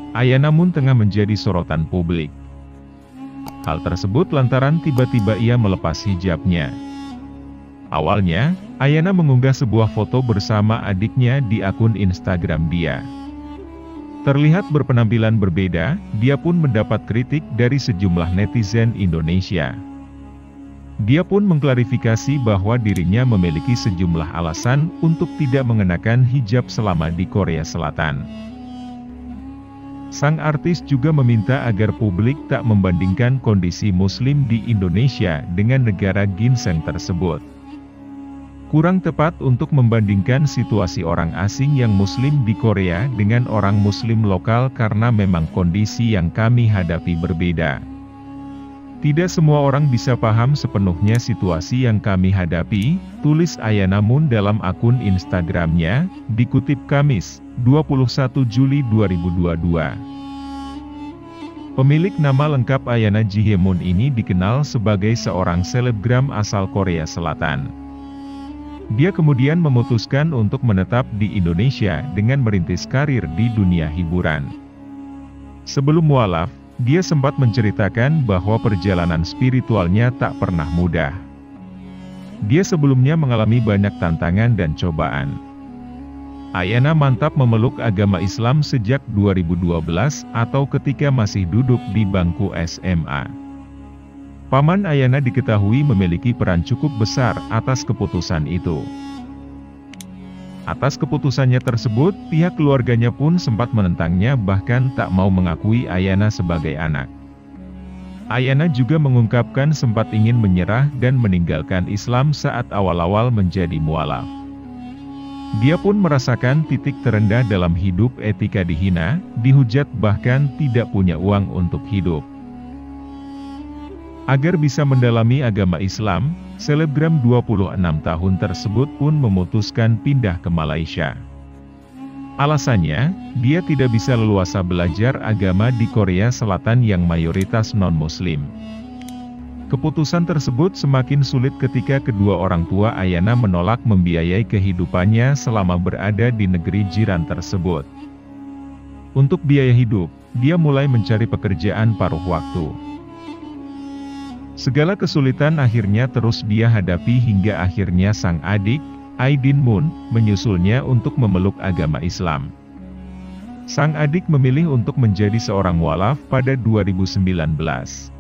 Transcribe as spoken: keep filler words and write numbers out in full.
Ayana Moon tengah menjadi sorotan publik. Hal tersebut lantaran tiba-tiba ia melepas hijabnya. Awalnya, Ayana mengunggah sebuah foto bersama adiknya di akun Instagram dia. Terlihat berpenampilan berbeda, dia pun mendapat kritik dari sejumlah netizen Indonesia. Dia pun mengklarifikasi bahwa dirinya memiliki sejumlah alasan untuk tidak mengenakan hijab selama di Korea Selatan. Sang artis juga meminta agar publik tak membandingkan kondisi Muslim di Indonesia dengan negara ginseng tersebut. Kurang tepat untuk membandingkan situasi orang asing yang Muslim di Korea dengan orang Muslim lokal karena memang kondisi yang kami hadapi berbeda. Tidak semua orang bisa paham sepenuhnya situasi yang kami hadapi, tulis Ayana Moon dalam akun Instagramnya, dikutip Kamis, dua puluh satu Juli dua ribu dua puluh dua. Pemilik nama lengkap Ayana Jihye Moon ini dikenal sebagai seorang selebgram asal Korea Selatan. Dia kemudian memutuskan untuk menetap di Indonesia dengan merintis karir di dunia hiburan. Sebelum mualaf, dia sempat menceritakan bahwa perjalanan spiritualnya tak pernah mudah. Dia sebelumnya mengalami banyak tantangan dan cobaan. Ayana mantap memeluk agama Islam sejak dua ribu dua belas atau ketika masih duduk di bangku S M A. Paman Ayana diketahui memiliki peran cukup besar atas keputusan itu. Atas keputusannya tersebut, pihak keluarganya pun sempat menentangnya bahkan tak mau mengakui Ayana sebagai anak. Ayana juga mengungkapkan sempat ingin menyerah dan meninggalkan Islam saat awal-awal menjadi mualaf. Dia pun merasakan titik terendah dalam hidup, etika dihina, dihujat bahkan tidak punya uang untuk hidup. Agar bisa mendalami agama Islam, selebgram dua puluh enam tahun tersebut pun memutuskan pindah ke Malaysia. Alasannya, dia tidak bisa leluasa belajar agama di Korea Selatan yang mayoritas non-Muslim. Keputusan tersebut semakin sulit ketika kedua orang tua Ayana menolak membiayai kehidupannya selama berada di negeri jiran tersebut. Untuk biaya hidup, dia mulai mencari pekerjaan paruh waktu. Segala kesulitan akhirnya terus dia hadapi hingga akhirnya sang adik, Aidin Moon, menyusulnya untuk memeluk agama Islam. Sang adik memilih untuk menjadi seorang mualaf pada dua ribu sembilan belas.